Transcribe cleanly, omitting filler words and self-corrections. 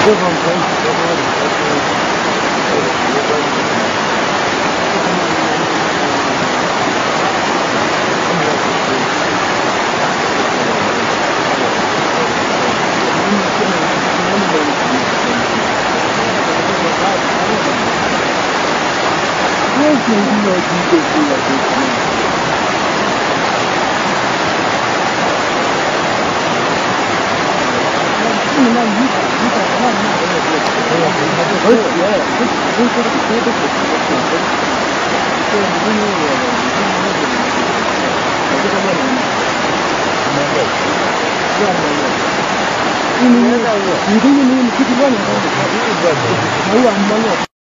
你这个没有去地方的，没有安排了。